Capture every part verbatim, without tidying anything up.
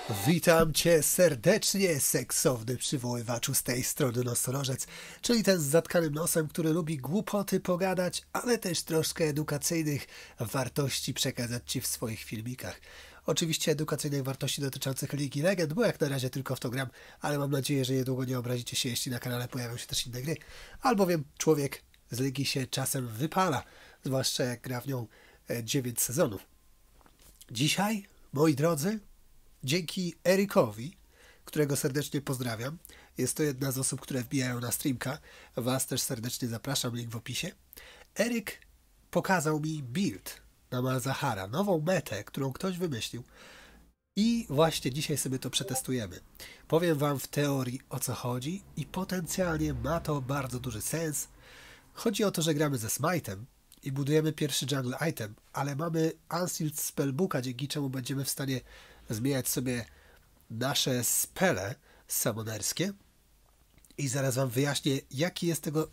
Witam cię serdecznie, seksowny przywoływaczu z tej strony nosorożec, czyli ten z zatkanym nosem, który lubi głupoty pogadać, ale też troszkę edukacyjnych wartości przekazać ci w swoich filmikach. Oczywiście edukacyjnych wartości dotyczących Ligi Legend, bo jak na razie tylko w to gram, ale mam nadzieję, że niedługo nie obrazicie się, jeśli na kanale pojawią się też inne gry, albowiem człowiek z Ligi się czasem wypala, zwłaszcza jak gra w nią dziewięć sezonów. Dzisiaj, moi drodzy, dzięki Erykowi, którego serdecznie pozdrawiam, jest to jedna z osób, które wbijają na streamka, was też serdecznie zapraszam, link w opisie. Eryk pokazał mi build na Malzahara, nową metę, którą ktoś wymyślił i właśnie dzisiaj sobie to przetestujemy. Powiem wam w teorii, o co chodzi i potencjalnie ma to bardzo duży sens. Chodzi o to, że gramy ze Smite'em i budujemy pierwszy jungle item, ale mamy Unsealed Spellbooka, dzięki czemu będziemy w stanie zmieniać sobie nasze spele summonerskie i zaraz wam wyjaśnię, jaki jest tego...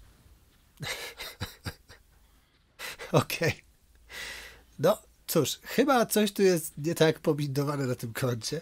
Okej. Okay. No, cóż, chyba coś tu jest nie tak pobindowane na tym koncie.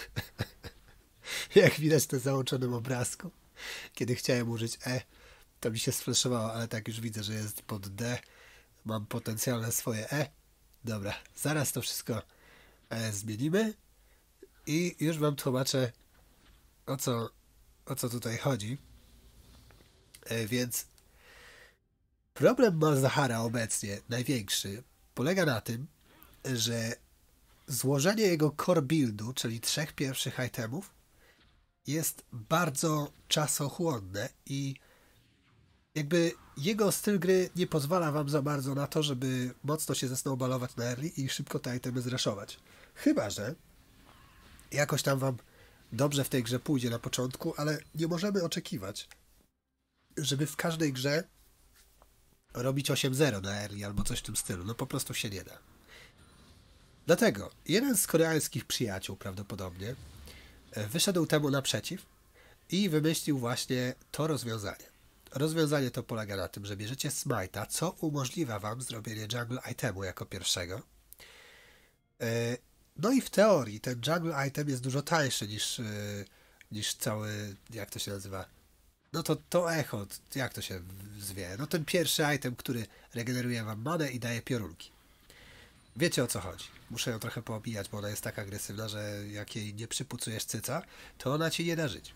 Jak widać na załączonym obrazku. Kiedy chciałem użyć E, to mi się sflashowało, ale tak już widzę, że jest pod D. Mam potencjalne swoje E. Dobra, zaraz to wszystko e, zmienimy. I już wam tłumaczę, o co, o co tutaj chodzi. E, więc problem Malzahara obecnie, największy, polega na tym, że złożenie jego core buildu, czyli trzech pierwszych itemów, jest bardzo czasochłonne i jakby jego styl gry nie pozwala wam za bardzo na to, żeby mocno się zesnowballować na early i szybko te itemy zraszować. Chyba że jakoś tam wam dobrze w tej grze pójdzie na początku, ale nie możemy oczekiwać, żeby w każdej grze robić osiem zero na early albo coś w tym stylu. No po prostu się nie da. Dlatego jeden z koreańskich przyjaciół prawdopodobnie wyszedł temu naprzeciw i wymyślił właśnie to rozwiązanie. Rozwiązanie to polega na tym, że bierzecie Smite'a, co umożliwia wam zrobienie jungle itemu jako pierwszego. No i w teorii ten jungle item jest dużo tańszy niż, niż cały, jak to się nazywa, no to to echo, jak to się zwie, no ten pierwszy item, który regeneruje wam manę i daje piorunki. Wiecie, o co chodzi. Muszę ją trochę poobijać, bo ona jest tak agresywna, że jak jej nie przypucujesz cyca, to ona ci nie da żyć.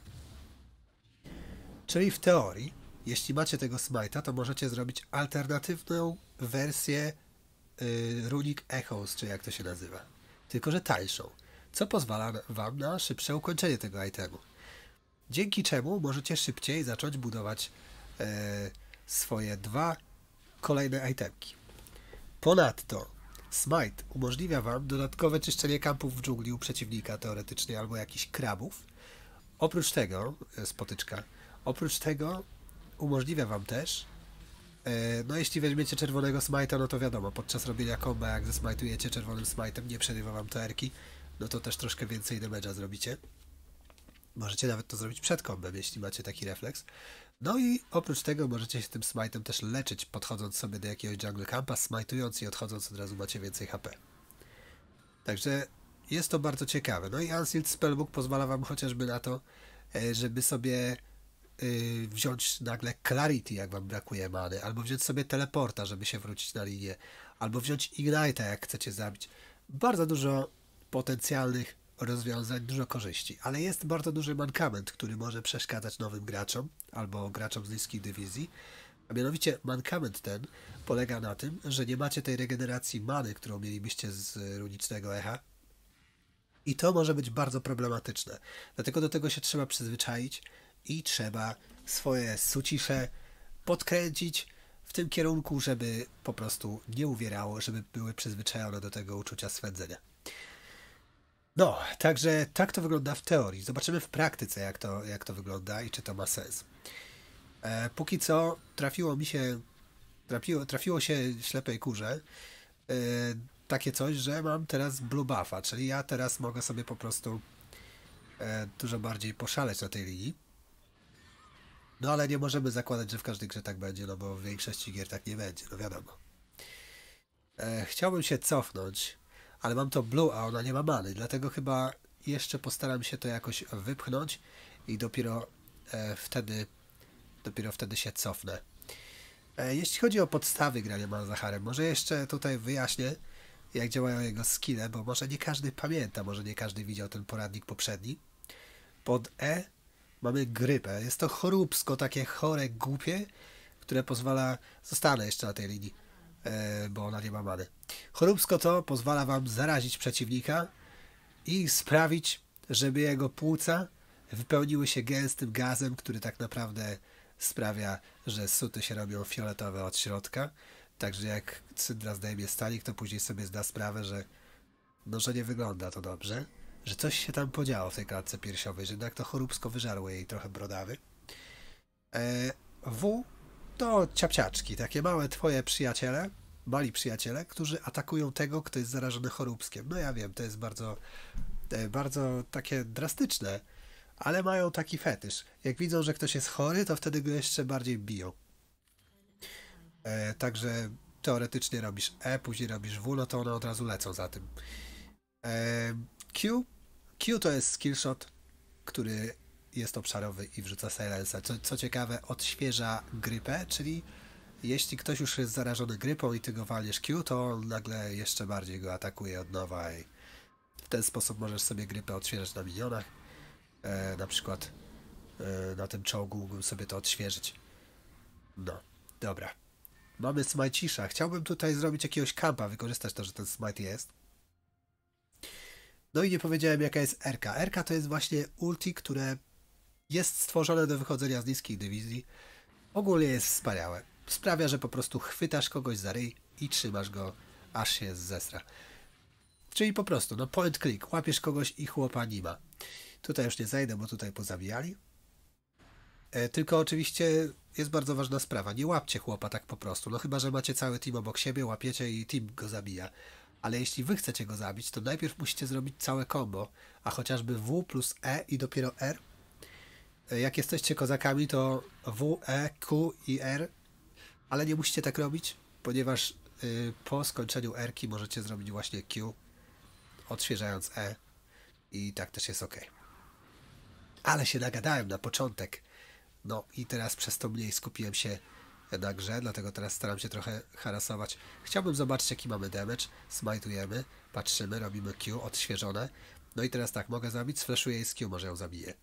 Czyli w teorii, jeśli macie tego Smite'a, to możecie zrobić alternatywną wersję yy, Runic Echoes, czy jak to się nazywa. Tylko że tańszą, co pozwala wam na szybsze ukończenie tego itemu. Dzięki czemu możecie szybciej zacząć budować yy, swoje dwa kolejne itemki. Ponadto Smite umożliwia wam dodatkowe czyszczenie kampów w dżungli u przeciwnika teoretycznie, albo jakichś krabów. Oprócz tego, spotyczka, oprócz tego umożliwia wam też, no jeśli weźmiecie czerwonego smite'a, no to wiadomo, podczas robienia komba, jak zesmajtujecie czerwonym smite'em, nie przerywa wam to erki, no to też troszkę więcej damage'a zrobicie. Możecie nawet to zrobić przed kombem, jeśli macie taki refleks. No i oprócz tego możecie się tym smite'em też leczyć, podchodząc sobie do jakiegoś jungle campa, smajtując i odchodząc od razu macie więcej H P. Także jest to bardzo ciekawe. No i Unsealed Spellbook pozwala wam chociażby na to, żeby sobie yy, wziąć nagle Clarity, jak wam brakuje many, albo wziąć sobie teleporta, żeby się wrócić na linię, albo wziąć Ignite'a, jak chcecie zabić. Bardzo dużo potencjalnych rozwiązań, dużo korzyści, ale jest bardzo duży mankament, który może przeszkadzać nowym graczom, albo graczom z niskiej dywizji. A mianowicie mankament ten polega na tym, że nie macie tej regeneracji many, którą mielibyście z runicznego echa. I to może być bardzo problematyczne. Dlatego do tego się trzeba przyzwyczaić i trzeba swoje sucisze podkręcić w tym kierunku, żeby po prostu nie uwierało, żeby były przyzwyczajone do tego uczucia swędzenia. No, także tak to wygląda w teorii. Zobaczymy w praktyce, jak to, jak to wygląda i czy to ma sens. E, póki co trafiło mi się, trafiło, trafiło się ślepej kurze e, takie coś, że mam teraz blue buffa, czyli ja teraz mogę sobie po prostu e, dużo bardziej poszaleć na tej linii. No ale nie możemy zakładać, że w każdej grze tak będzie, no bo w większości gier tak nie będzie, no wiadomo. E, chciałbym się cofnąć, ale mam to blue, a ona nie ma many, dlatego chyba jeszcze postaram się to jakoś wypchnąć i dopiero e, wtedy dopiero wtedy się cofnę. E, jeśli chodzi o podstawy grania Malzaharem, może jeszcze tutaj wyjaśnię, jak działają jego skille, bo może nie każdy pamięta, może nie każdy widział ten poradnik poprzedni. Pod E mamy grypę. Jest to choróbsko, takie chore, głupie, które pozwala... Zostanę jeszcze na tej linii, e, bo ona nie ma many. Choróbsko to pozwala wam zarazić przeciwnika i sprawić, żeby jego płuca wypełniły się gęstym gazem, który tak naprawdę sprawia, że suty się robią fioletowe od środka. Także jak Syndra zdejmie stanik, to później sobie zda sprawę, że no, że nie wygląda to dobrze, że coś się tam podziało w tej klatce piersiowej, że jednak to choróbsko wyżarło jej trochę brodawy. E, W to ciapciaczki, takie małe twoje przyjaciele, mali przyjaciele, którzy atakują tego, kto jest zarażony choróbskiem. No ja wiem, to jest bardzo, e, bardzo takie drastyczne, ale mają taki fetysz. Jak widzą, że ktoś jest chory, to wtedy go jeszcze bardziej biją. E, także teoretycznie robisz E, później robisz W, no to one od razu lecą za tym. E, Q. Q to jest skillshot, który jest obszarowy i wrzuca silensa. Co, co ciekawe, odświeża grypę, czyli jeśli ktoś już jest zarażony grypą i ty go walniesz Q, to on nagle jeszcze bardziej go atakuje od nowa i w ten sposób możesz sobie grypę odświeżać na minionach. E, na przykład e, na tym czołgu mógłbym sobie to odświeżyć. No, dobra. Mamy smajcisza. Chciałbym tutaj zrobić jakiegoś kampa, wykorzystać to, że ten smite jest. No i nie powiedziałem, jaka jest R K. R K to jest właśnie ulti, które jest stworzone do wychodzenia z niskiej dywizji. Ogólnie jest wspaniałe. Sprawia, że po prostu chwytasz kogoś za ryj i trzymasz go, aż się zesra. Czyli po prostu, no point click, łapiesz kogoś i chłopa nie ma. Tutaj już nie zajdę, bo tutaj pozabijali. E, tylko oczywiście jest bardzo ważna sprawa. Nie łapcie chłopa tak po prostu. No chyba, że macie cały team obok siebie, łapiecie i team go zabija. Ale jeśli wy chcecie go zabić, to najpierw musicie zrobić całe combo, a chociażby W plus E i dopiero R. E, jak jesteście kozakami, to W, E, Q i R, ale nie musicie tak robić, ponieważ y, po skończeniu R-ki możecie zrobić właśnie Q, odświeżając E i tak też jest ok. Ale się nagadałem na początek. No i teraz przez to mniej skupiłem się na grze, dlatego teraz staram się trochę harasować. Chciałbym zobaczyć, jaki mamy damage. Smajtujemy, patrzymy, robimy Q, odświeżone. No i teraz tak, mogę zabić, sflashuję jej z Q, może ją zabiję.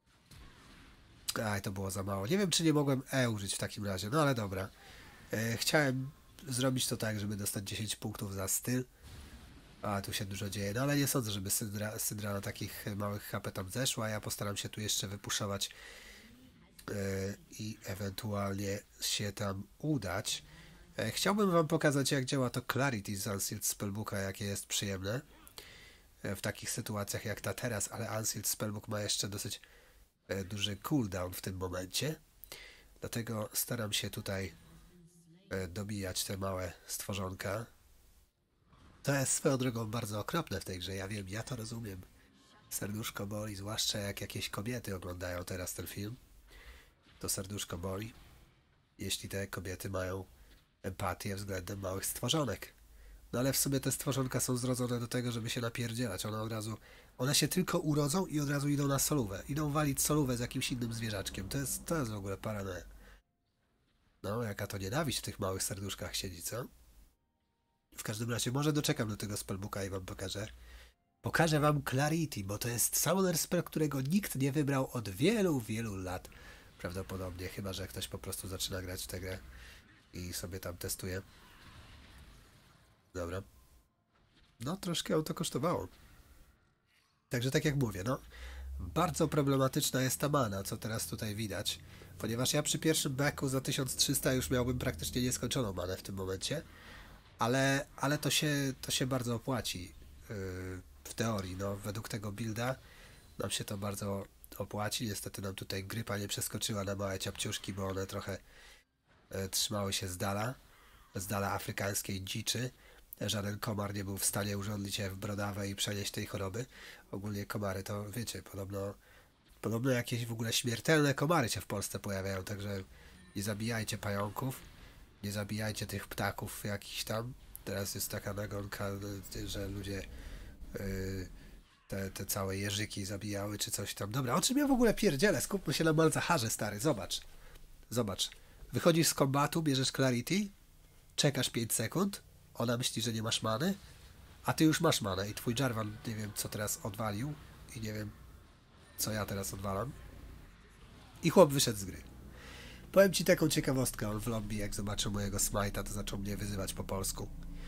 Aj, to było za mało. Nie wiem, czy nie mogłem E użyć w takim razie, no ale dobra. E, chciałem zrobić to tak, żeby dostać dziesięć punktów za styl. A, tu się dużo dzieje, no ale nie sądzę, żeby Syndra, Syndra na takich małych H P tam zeszła. Ja postaram się tu jeszcze wypuszować yy, i ewentualnie się tam udać. E, chciałbym wam pokazać, jak działa to Clarity z Unsealed Spellbooka, jakie jest przyjemne e, w takich sytuacjach jak ta teraz, ale Unsealed Spellbook ma jeszcze dosyć e, duży cooldown w tym momencie. Dlatego staram się tutaj e, dobijać te małe stworzonka. To jest swoją drogą bardzo okropne w tej grze, ja wiem, ja to rozumiem. Serduszko boli, zwłaszcza jak jakieś kobiety oglądają teraz ten film. To serduszko boli, jeśli te kobiety mają empatię względem małych stworzonek. No ale w sumie te stworzonka są zrodzone do tego, żeby się napierdzielać. One od razu, one się tylko urodzą i od razu idą na solówę. Idą walić solówę z jakimś innym zwierzaczkiem. To jest, to jest w ogóle paranoja. No, jaka to nienawiść w tych małych serduszkach siedzi, co? W każdym razie, może doczekam do tego spellbooka i wam pokażę. Pokażę wam Clarity, bo to jest summoner spell, którego nikt nie wybrał od wielu, wielu lat. Prawdopodobnie, chyba że ktoś po prostu zaczyna grać w tę grę i sobie tam testuje. Dobra. No, troszkę ją to kosztowało. Także tak jak mówię, no, bardzo problematyczna jest ta mana, co teraz tutaj widać. Ponieważ ja przy pierwszym backu za tysiąc trzysta już miałbym praktycznie nieskończoną manę w tym momencie. Ale, ale to, się, to się bardzo opłaci yy, w teorii, no, według tego builda nam się to bardzo opłaci. Niestety nam tutaj grypa nie przeskoczyła na małe ciapciuszki, bo one trochę yy, trzymały się z dala, z dala afrykańskiej dziczy. Żaden komar nie był w stanie urządlić się w brodawę i przenieść tej choroby. Ogólnie komary to, wiecie, podobno, podobno jakieś w ogóle śmiertelne komary się w Polsce pojawiają, także nie zabijajcie pająków. Nie zabijajcie tych ptaków jakichś tam. Teraz jest taka nagonka, że ludzie yy, te, te całe jeżyki zabijały, czy coś tam. Dobra, o czym ja w ogóle pierdzielę? Skupmy się na Malzaharze, stary, zobacz. Zobacz. Wychodzisz z kombatu, bierzesz Clarity, czekasz pięć sekund, ona myśli, że nie masz many, a ty już masz manę i twój Jarvan, nie wiem co teraz odwalił i nie wiem co ja teraz odwalam. I chłop wyszedł z gry. Powiem ci taką ciekawostkę, on w lobby jak zobaczył mojego smite'a, to zaczął mnie wyzywać po polsku.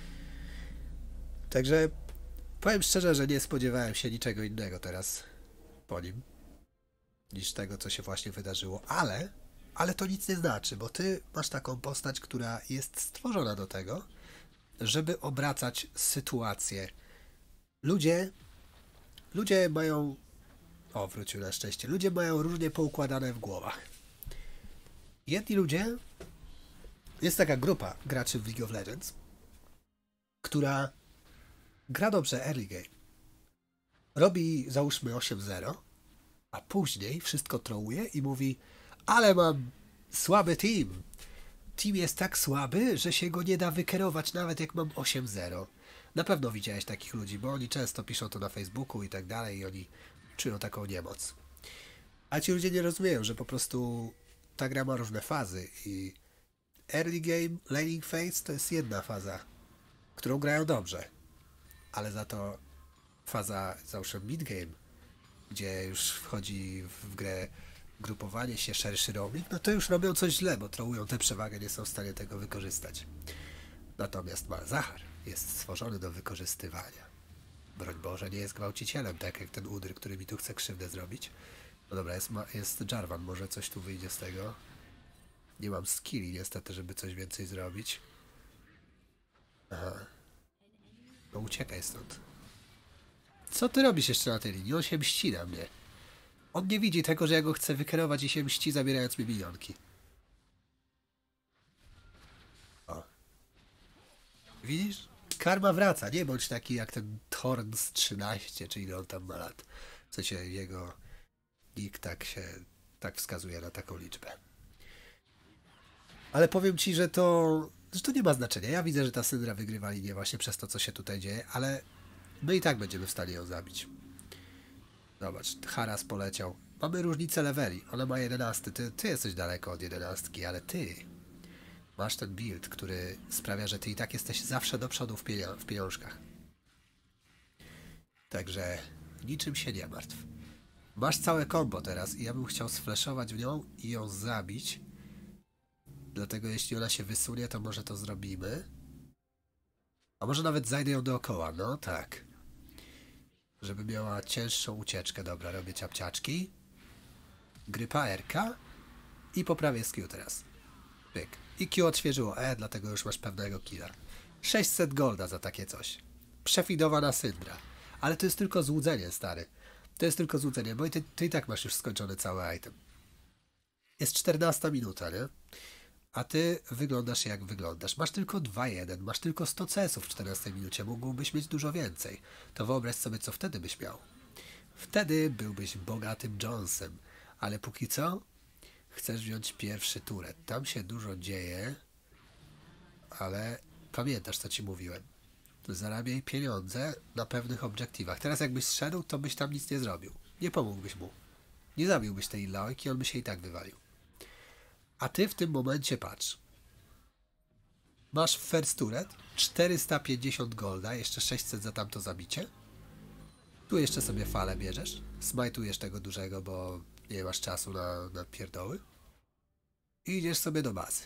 Także powiem szczerze, że nie spodziewałem się niczego innego teraz po nim, niż tego, co się właśnie wydarzyło, ale, ale to nic nie znaczy, bo ty masz taką postać, która jest stworzona do tego, żeby obracać sytuację. Ludzie, ludzie mają, o wrócił na szczęście, ludzie mają różnie poukładane w głowach. Jedni ludzie, jest taka grupa graczy w League of Legends, która gra dobrze early game. Robi załóżmy osiem zero, a później wszystko trołuje i mówi, ale mam słaby team. Team jest tak słaby, że się go nie da wykierować nawet jak mam osiem zero. Na pewno widziałeś takich ludzi, bo oni często piszą to na Facebooku i tak dalej i oni czują taką niemoc. A ci ludzie nie rozumieją, że po prostu ta gra ma różne fazy i early game, laning phase to jest jedna faza, którą grają dobrze. Ale za to faza, załóżmy mid game, gdzie już wchodzi w grę grupowanie się, szerszy roaming, no to już robią coś źle, bo trołują tę przewagę, nie są w stanie tego wykorzystać. Natomiast Malzahar jest stworzony do wykorzystywania. Broń Boże, nie jest gwałcicielem, tak jak ten Udr, który mi tu chce krzywdę zrobić. No dobra, jest, jest Jarvan, może coś tu wyjdzie z tego. Nie mam skilli niestety, żeby coś więcej zrobić. Aha. No uciekaj stąd. Co ty robisz jeszcze na tej linii? On się mści na mnie. On nie widzi tego, że ja go chcę wykierować i się mści, zabierając mi minionki. O. Widzisz? Karma wraca. Nie bądź taki jak ten Thorns trzynaście, czy ile on tam ma lat. W sensie jego nick tak się, tak wskazuje na taką liczbę. Ale powiem ci, że to, że to nie ma znaczenia. Ja widzę, że ta Syndra wygrywa linię właśnie przez to, co się tutaj dzieje, ale my i tak będziemy w stanie ją zabić. Zobacz, Haras poleciał. Mamy różnicę leveli. Ona ma jedenaście. Ty, ty jesteś daleko od jedenastki, ale ty masz ten build, który sprawia, że ty i tak jesteś zawsze do przodu w, pienio w pieniążkach. Także niczym się nie martw. Masz całe combo teraz i ja bym chciał sflashować w nią i ją zabić. Dlatego jeśli ona się wysunie, to może to zrobimy. A może nawet zajdę ją dookoła. No tak. Żeby miała cięższą ucieczkę. Dobra, robię ciapciaczki. Grypa R K. I poprawię skill teraz. Pyk. I Q odświeżyło E, dlatego już masz pewnego killa. sześćset golda za takie coś. Przefidowana Syndra. Ale to jest tylko złudzenie, stary. To jest tylko złudzenie, bo ty, ty i tak masz już skończony cały item. Jest czternasta minuta, nie? A ty wyglądasz jak wyglądasz. Masz tylko dwa jeden, masz tylko sto C S-ów w czternastej minucie. Mógłbyś mieć dużo więcej. To wyobraź sobie, co wtedy byś miał. Wtedy byłbyś bogatym Jonesem. Ale póki co chcesz wziąć pierwszy turet. Tam się dużo dzieje, ale pamiętasz, co ci mówiłem. Zarabiaj pieniądze na pewnych obiektywach. Teraz jakbyś zszedł, to byś tam nic nie zrobił. Nie pomógłbyś mu. Nie zabiłbyś tej Illaoi, on by się i tak wywalił. A ty w tym momencie patrz. Masz first turret, czterysta pięćdziesiąt golda, jeszcze sześćset za tamto zabicie. Tu jeszcze sobie falę bierzesz. Smajtujesz tego dużego, bo nie masz czasu na, na pierdoły. I idziesz sobie do bazy.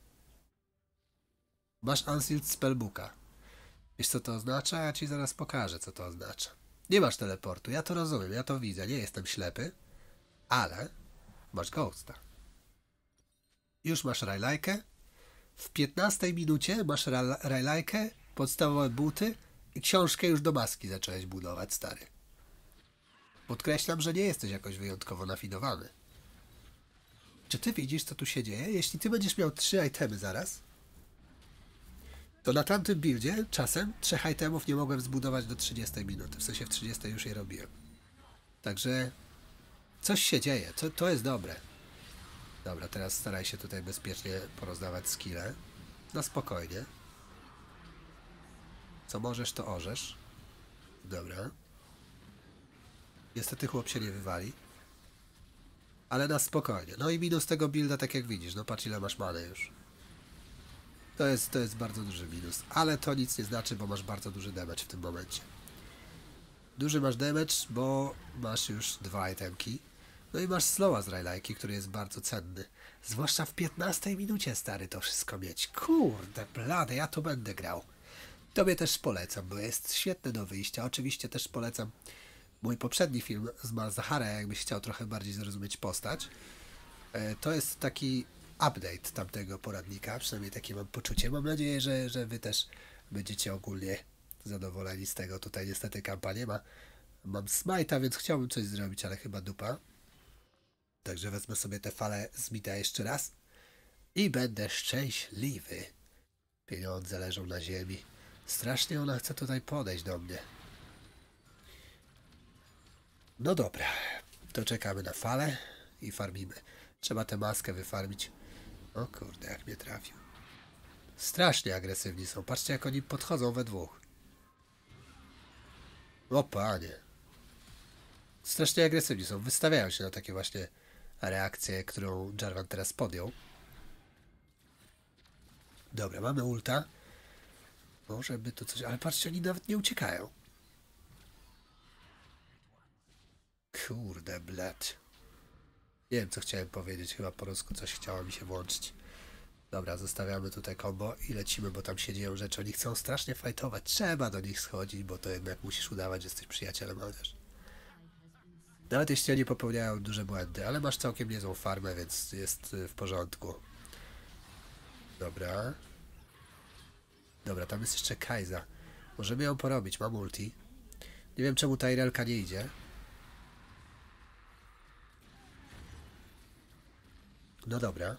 Masz Unsealed Spellbooka. Wiesz co to oznacza? Ja ci zaraz pokażę, co to oznacza. Nie masz teleportu, ja to rozumiem, ja to widzę, nie jestem ślepy. Ale masz Ghosta. Już masz Rylaikę. W piętnastej minucie masz Rylaikę, podstawowe buty i książkę już do maski zacząłeś budować, stary. Podkreślam, że nie jesteś jakoś wyjątkowo nafidowany. Czy ty widzisz, co tu się dzieje? Jeśli ty będziesz miał trzy itemy zaraz, to na tamtym buildzie czasem trzech itemów nie mogłem zbudować do trzydziestej minuty. W sensie w trzydziestej już je robiłem. Także coś się dzieje. To, to jest dobre. Dobra, teraz staraj się tutaj bezpiecznie porozdawać skille. Na spokojnie. Co możesz, to orzesz. Dobra. Niestety chłop się nie wywali. Ale na spokojnie. No i minus tego builda, tak jak widzisz. No patrz ile masz many już. To jest, to jest bardzo duży minus. Ale to nic nie znaczy, bo masz bardzo duży damage w tym momencie. Duży masz damage, bo masz już dwa itemki. No i masz slowa z Rylajki, który jest bardzo cenny. Zwłaszcza w piętnastej minucie, stary, to wszystko mieć. Kurde, blade, ja to będę grał. Tobie też polecam, bo jest świetny do wyjścia. Oczywiście też polecam mój poprzedni film z Malzahara, jakbyś chciał trochę bardziej zrozumieć postać. To jest taki update tamtego poradnika, przynajmniej takie mam poczucie. Mam nadzieję, że, że wy też będziecie ogólnie zadowoleni z tego. Tutaj niestety kampanię ma. Mam smite'a, więc chciałbym coś zrobić, ale chyba dupa. Także wezmę sobie tę falę Smita jeszcze raz i będę szczęśliwy. Pieniądze leżą na ziemi. Strasznie ona chce tutaj podejść do mnie. No dobra, to czekamy na falę i farmimy. Trzeba tę maskę wyfarmić. O kurde, jak mnie trafił. Strasznie agresywni są. Patrzcie, jak oni podchodzą we dwóch. O panie. Strasznie agresywni są. Wystawiają się na takie właśnie reakcje, którą Jarvan teraz podjął. Dobra, mamy ulta. Może by tu coś... Ale patrzcie, oni nawet nie uciekają. Kurde, blad. Nie wiem, co chciałem powiedzieć. Chyba po rusku coś chciało mi się włączyć. Dobra, zostawiamy tutaj combo i lecimy, bo tam się dzieją rzeczy. Oni chcą strasznie fajtować. Trzeba do nich schodzić, bo to jednak musisz udawać, że jesteś przyjacielem, chociaż. Nawet jeśli oni popełniają duże błędy, ale masz całkiem niezłą farmę, więc jest w porządku. Dobra. Dobra, tam jest jeszcze Kai'Sa. Możemy ją porobić, mam ulti. Nie wiem, czemu Tyrellka nie idzie. No dobra.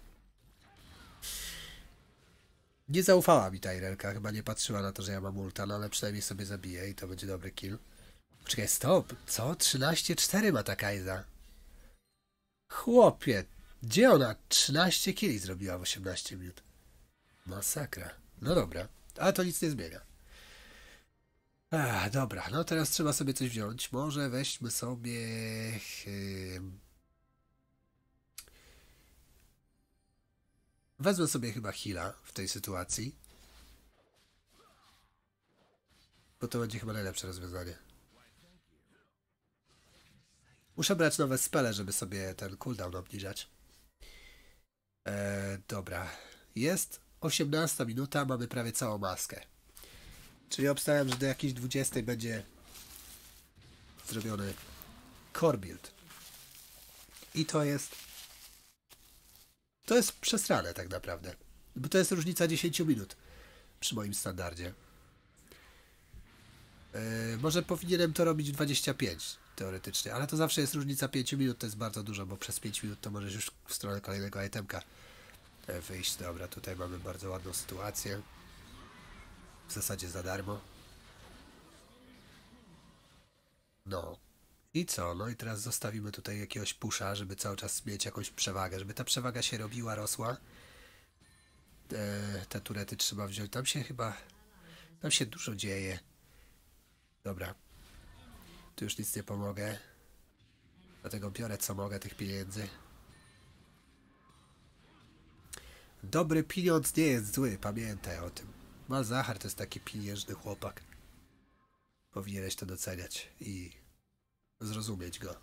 Nie zaufała mi Tyrellka, chyba nie patrzyła na to, że ja mam ulta, no ale przynajmniej sobie zabiję i to będzie dobry kill. Czekaj, stop! Co? trzynaście cztery ma ta Kai'Sa. Chłopie! Gdzie ona trzynaście killi zrobiła w osiemnaście minut? Masakra. No dobra, ale to nic nie zmienia. Ach, dobra, no teraz trzeba sobie coś wziąć. Może weźmy sobie... Yy... Wezmę sobie chyba heala w tej sytuacji. Bo to będzie chyba najlepsze rozwiązanie. Muszę brać nowe spele, żeby sobie ten cooldown obniżać. Eee, dobra. Jest osiemnasta minuta, mamy prawie całą maskę. Czyli obstawiam, że do jakiejś dwudziestej będzie zrobiony core build. I to jest... To jest przesrane tak naprawdę. Bo to jest różnica dziesięć minut przy moim standardzie. Yy, może powinienem to robić dwadzieścia pięć teoretycznie, ale to zawsze jest różnica pięć minut, to jest bardzo dużo, bo przez pięć minut to możesz już w stronę kolejnego itemka wyjść. Dobra, tutaj mamy bardzo ładną sytuację. W zasadzie za darmo. No. I co? No i teraz zostawimy tutaj jakiegoś pusza, żeby cały czas mieć jakąś przewagę, żeby ta przewaga się robiła, rosła. E, te turety trzeba wziąć. Tam się chyba... Tam się dużo dzieje. Dobra. Tu już nic nie pomogę. Dlatego biorę co mogę tych pieniędzy. Dobry pieniądz nie jest zły, pamiętaj o tym. Malzahar to jest taki pieniężny chłopak. Powinieneś to doceniać i zrozumieć go.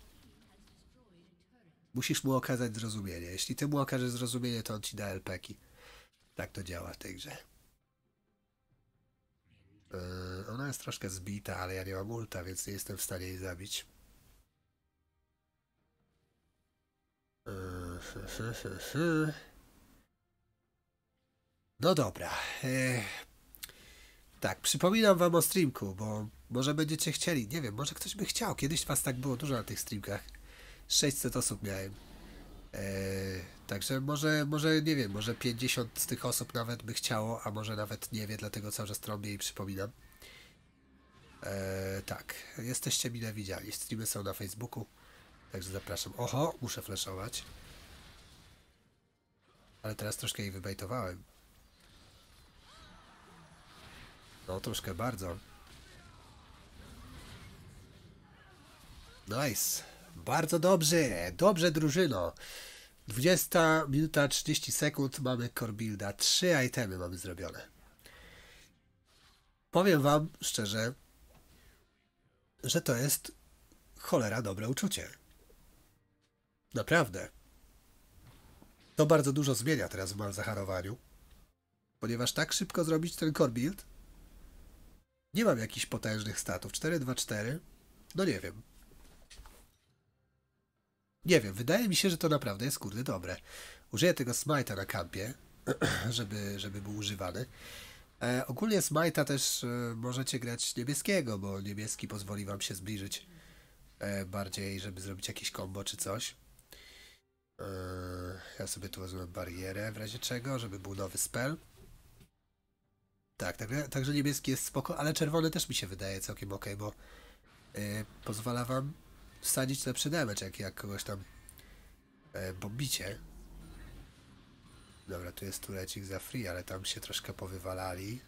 Musisz mu okazać zrozumienie. Jeśli ty mu okażesz zrozumienie, to on ci da L P ki. Tak to działa w tej grze. Yy, ona jest troszkę zbita, ale ja nie mam ulta, więc nie jestem w stanie jej zabić. Yy, no dobra. Yy, tak, przypominam wam o streamku, bo może będziecie chcieli, nie wiem, może ktoś by chciał. Kiedyś was tak było dużo na tych streamkach. sześćset osób miałem. Eee, także może, może, nie wiem, może pięćdziesiąt z tych osób nawet by chciało, a może nawet nie wie, dlatego cały czas trąbię i przypominam. Eee, tak, jesteście mile widziani. Streamy są na Facebooku, także zapraszam. Oho, muszę flashować. Ale teraz troszkę jej wybejtowałem. No, troszkę bardzo. Nice. Bardzo dobrze. Dobrze, drużyno. dwudziesta minuta trzydzieści sekund. Mamy core builda. Trzy itemy mamy zrobione. Powiem wam szczerze, że to jest cholera dobre uczucie. Naprawdę. To bardzo dużo zmienia teraz w Malzacharowaniu. Ponieważ tak szybko zrobić ten core build, nie mam jakichś potężnych statów. cztery dwa cztery. No nie wiem. Nie wiem, wydaje mi się, że to naprawdę jest kurde dobre. Użyję tego smite'a na kampie, żeby, żeby był używany. E, ogólnie smite'a też e, możecie grać niebieskiego, bo niebieski pozwoli wam się zbliżyć e, bardziej, żeby zrobić jakieś combo czy coś. E, ja sobie tu wezmę barierę w razie czego, żeby był nowy spell. Tak, także, także niebieski jest spoko, ale czerwony też mi się wydaje całkiem ok, bo e, pozwala wam wsadzić lepszy damage, jak, jak kogoś tam e, bombicie. Dobra, tu jest turecik za free, ale tam się troszkę powywalali.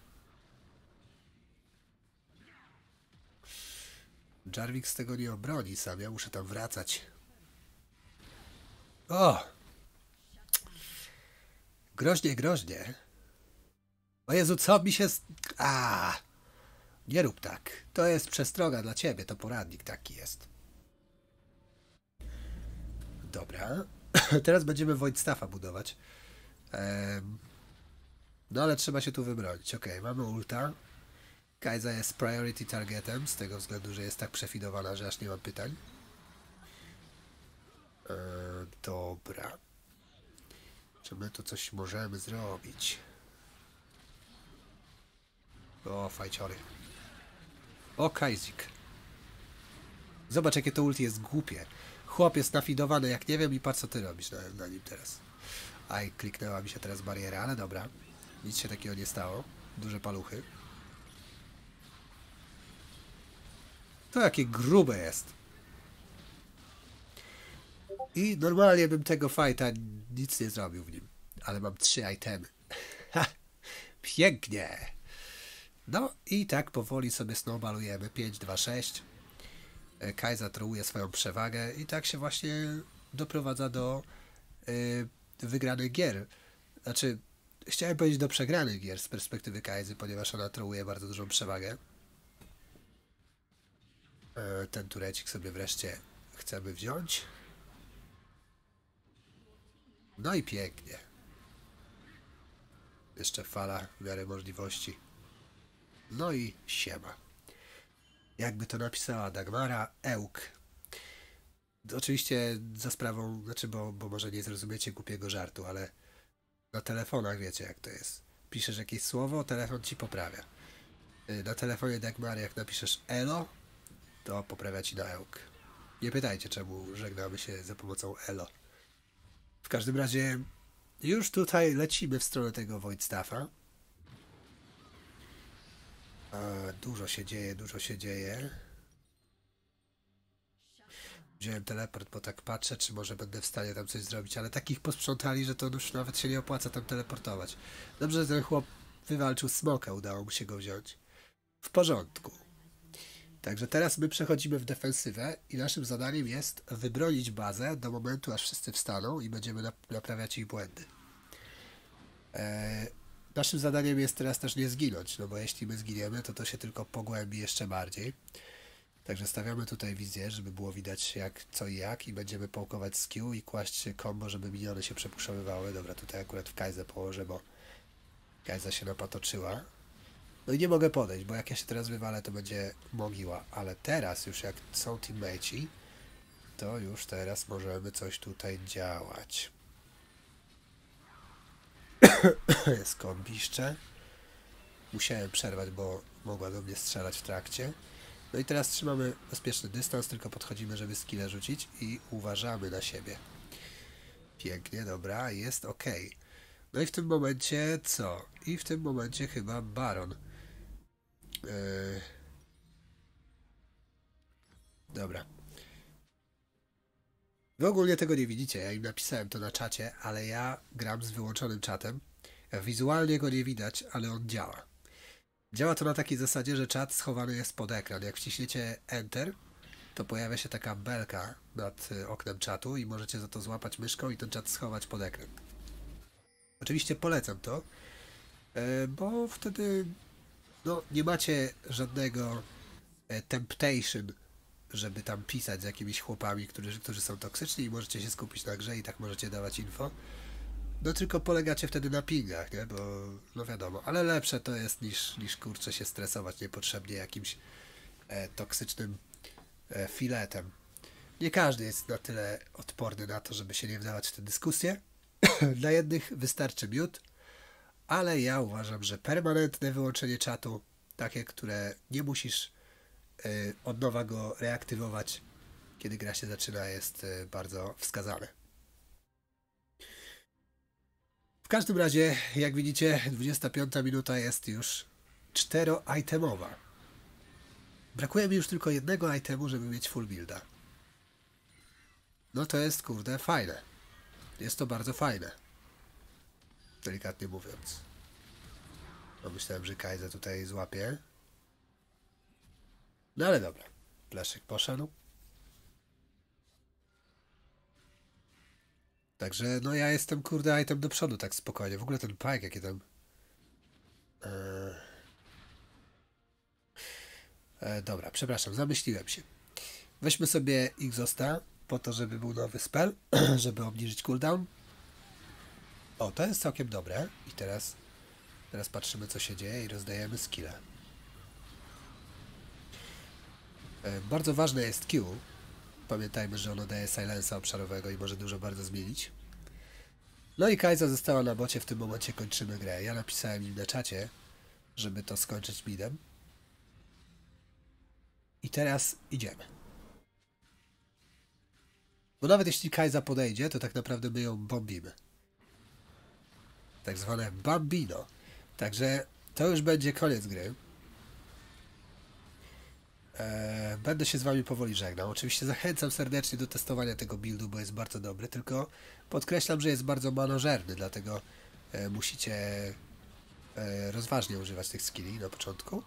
Jarvik z tego nie obroni sam, ja muszę tam wracać. O! Groźnie, groźnie. O Jezu, co mi się... A! Nie rób tak. To jest przestroga dla ciebie, to poradnik taki jest. Dobra. Teraz będziemy Voidstaffa budować. Um, no ale trzeba się tu wybronić. Ok, mamy ulta. Kai'Sa jest priority targetem, z tego względu, że jest tak przefidowana, że aż nie mam pytań. E, dobra. Czy my tu coś możemy zrobić? O, fajciory. O, Kai'Zik. Zobacz, jakie to ulti jest głupie. Chłop jest nafidowany, jak nie wiem, i patrz, co ty robisz na, na nim teraz. Aj, kliknęła mi się teraz bariera, ale dobra. Nic się takiego nie stało. Duże paluchy. To jakie grube jest. I normalnie bym tego fighta nic nie zrobił w nim. Ale mam trzy itemy. Ha! Pięknie! No i tak powoli sobie snowballujemy. pięć, dwa, sześć. Kai'Sa trołuje swoją przewagę i tak się właśnie doprowadza do yy, wygranych gier. Znaczy, chciałem powiedzieć do przegranych gier z perspektywy Kai'Sy, ponieważ ona trołuje bardzo dużą przewagę. Yy, ten turecik sobie wreszcie chcemy wziąć. No i pięknie. Jeszcze fala w miarę możliwości. No i siema. Jakby to napisała Dagmara, Ełk. Oczywiście za sprawą, znaczy, bo, bo może nie zrozumiecie głupiego żartu, ale na telefonach wiecie jak to jest. Piszesz jakieś słowo, telefon ci poprawia. Na telefonie Dagmary jak napiszesz elo, to poprawia ci na Ełk. Nie pytajcie, czemu żegnamy się za pomocą elo. W każdym razie już tutaj lecimy w stronę tego Voidstaffa. Dużo się dzieje, dużo się dzieje. Wziąłem teleport, bo tak patrzę, czy może będę w stanie tam coś zrobić, ale takich posprzątali, że to już nawet się nie opłaca tam teleportować. Dobrze, że ten chłop wywalczył smoka, udało mu się go wziąć. W porządku. Także teraz my przechodzimy w defensywę i naszym zadaniem jest wybronić bazę do momentu, aż wszyscy wstaną i będziemy naprawiać ich błędy. Eee, naszym zadaniem jest teraz też nie zginąć, no bo jeśli my zginiemy, to to się tylko pogłębi jeszcze bardziej. Także stawiamy tutaj wizję, żeby było widać jak, co i jak i będziemy połkować skill i kłaść combo, żeby miniony się przepuszowywały. Dobra, tutaj akurat w Kai'Sę położę, bo Kai'Sa się napatoczyła. No i nie mogę podejść, bo jak ja się teraz wywalę, to będzie mogiła. Ale teraz już jak są teammateci, to już teraz możemy coś tutaj działać. Jest kombiszcze. Musiałem przerwać, bo mogła do mnie strzelać w trakcie. No i teraz trzymamy bezpieczny dystans, tylko podchodzimy, żeby skille rzucić i uważamy na siebie. Pięknie, dobra, jest ok. No i w tym momencie co? I w tym momencie chyba Baron. Yy... Dobra. Wy ogólnie tego nie widzicie, ja im napisałem to na czacie, ale ja gram z wyłączonym czatem. Wizualnie go nie widać, ale on działa. Działa to na takiej zasadzie, że czat schowany jest pod ekran. Jak wciśniecie Enter, to pojawia się taka belka nad y, oknem czatu i możecie za to złapać myszką i ten czat schować pod ekran. Oczywiście polecam to, y, bo wtedy no, nie macie żadnego y, temptation, żeby tam pisać z jakimiś chłopami, którzy, którzy są toksyczni i możecie się skupić na grze i tak możecie dawać info. No tylko polegacie wtedy na pingach, nie? Bo no wiadomo, ale lepsze to jest niż, niż kurczę się stresować niepotrzebnie jakimś e, toksycznym e, filetem. Nie każdy jest na tyle odporny na to, żeby się nie wdawać w tę dyskusję. Dla jednych wystarczy miód, ale ja uważam, że permanentne wyłączenie czatu, takie, które nie musisz y, od nowa go reaktywować, kiedy gra się zaczyna, jest y, bardzo wskazane. W każdym razie, jak widzicie, dwudziesta piąta minuta jest już cztero-itemowa. Brakuje mi już tylko jednego itemu, żeby mieć full builda. No to jest, kurde, fajne. Jest to bardzo fajne. Delikatnie mówiąc. No myślałem, że Kaiza tutaj złapie. No ale dobra. Plaszek poszedł. Także no ja jestem, kurde, item do przodu tak spokojnie. W ogóle ten pike, jaki tam... Eee... Eee, dobra, przepraszam, zamyśliłem się. Weźmy sobie Exhausta po to, żeby był nowy spell, żeby obniżyć cooldown. O, to jest całkiem dobre. I teraz, teraz patrzymy, co się dzieje i rozdajemy skille. E, bardzo ważne jest Q. Pamiętajmy, że ono daje silensa obszarowego i może dużo bardzo zmienić. No i Kaiza została na bocie, w tym momencie kończymy grę. Ja napisałem im na czacie, żeby to skończyć midem. I teraz idziemy. Bo nawet jeśli Kaiza podejdzie, to tak naprawdę my ją bombimy. Tak zwane bambino. Także to już będzie koniec gry. Eee, będę się z wami powoli żegnał. Oczywiście zachęcam serdecznie do testowania tego buildu, bo jest bardzo dobry, tylko podkreślam, że jest bardzo manożerny, dlatego e, musicie e, rozważnie używać tych skilli na początku.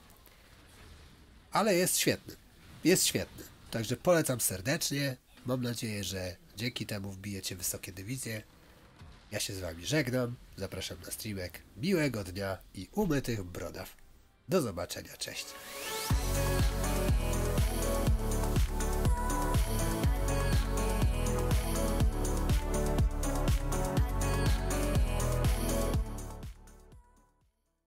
Ale jest świetny. Jest świetny. Także polecam serdecznie. Mam nadzieję, że dzięki temu wbijecie wysokie dywizje. Ja się z wami żegnam. Zapraszam na streamek. Miłego dnia i umytych brodaw. Do zobaczenia. Cześć.